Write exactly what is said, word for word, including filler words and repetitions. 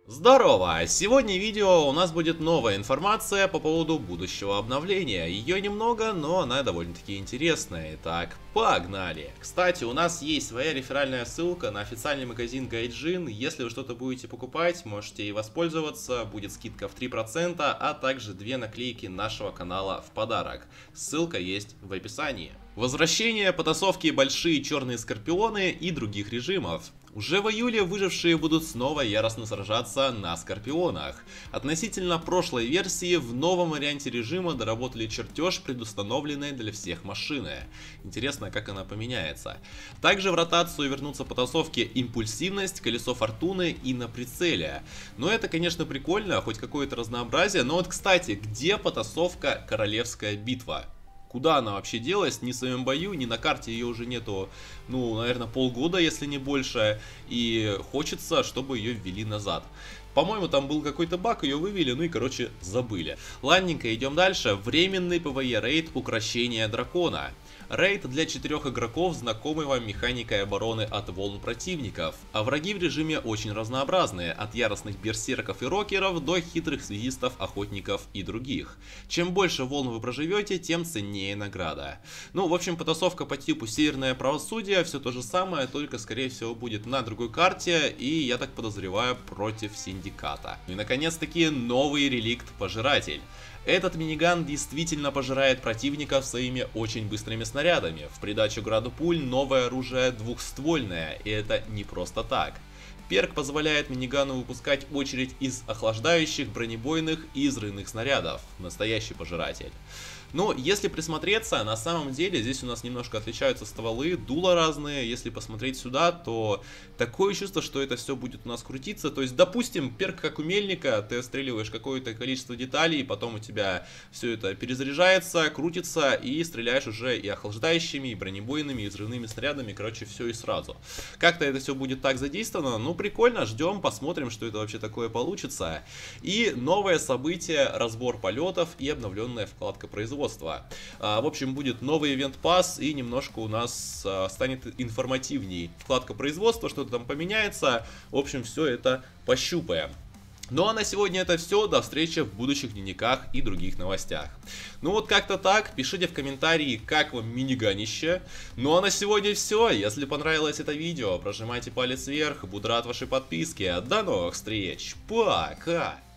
Здорово! Сегодня в видео у нас будет новая информация по поводу будущего обновления. Ее немного, но она довольно-таки интересная. Итак, погнали! Кстати, у нас есть своя реферальная ссылка на официальный магазин Гайджин. Если вы что-то будете покупать, можете ей воспользоваться. Будет скидка в три процента, а также две наклейки нашего канала в подарок. Ссылка есть в описании. Возвращение потасовки «Большие черные скорпионы» и других режимов. Уже в июле выжившие будут снова яростно сражаться на скорпионах. Относительно прошлой версии, в новом варианте режима доработали чертеж, предустановленный для всех машины. Интересно, как она поменяется. Также в ротацию вернутся потасовки «Импульсивность», «Колесо фортуны» и «На прицеле». Но это, конечно, прикольно, хоть какое-то разнообразие. Но вот, кстати, где потасовка «Королевская битва»? Куда она вообще делась? Ни в своем бою, ни на карте ее уже нету, ну, наверное, полгода, если не больше. И хочется, чтобы ее ввели назад. По-моему, там был какой-то баг, ее вывели, ну и, короче, забыли. Ладненько, идем дальше. Временный ПВЕ рейд «Укрощение дракона». Рейд для четырех игроков, знакомый вам механикой обороны от волн противников. А враги в режиме очень разнообразные, от яростных берсерков и рокеров до хитрых связистов, охотников и других. Чем больше волн вы проживете, тем ценнее награда. Ну, в общем, потасовка по типу Северное правосудие, все то же самое, только, скорее всего, будет на другой карте и, я так подозреваю, против Синдиката. Ну и, наконец-таки, новый реликт Пожиратель. Этот миниган действительно пожирает противников своими очень быстрыми снарядами. В придачу граду пуль новое оружие двухствольное, и это не просто так. Перк позволяет минигану выпускать очередь из охлаждающих, бронебойных и взрывных снарядов. Настоящий пожиратель. Но если присмотреться, на самом деле здесь у нас немножко отличаются стволы, дула разные. Если посмотреть сюда, то такое чувство, что это все будет у нас крутиться. То есть, допустим, перк как у мельника, ты отстреливаешь какое-то количество деталей, потом у тебя все это перезаряжается, крутится и стреляешь уже и охлаждающими, и бронебойными, и взрывными снарядами, короче, все и сразу. Как-то это все будет так задействовано, ну прикольно, ждем, посмотрим, что это вообще такое получится. И новое событие, разбор полетов и обновленная вкладка производства. А, в общем, будет новый ивент пасс и немножко у нас а, станет информативней. Вкладка производства, что-то там поменяется. В общем, все это пощупаем. Ну а на сегодня это все. До встречи в будущих дневниках и других новостях. Ну вот как-то так. Пишите в комментарии, как вам миниганище. Ну а на сегодня все. Если понравилось это видео, прожимайте палец вверх. Буду рад вашей подписке. До новых встреч. Пока.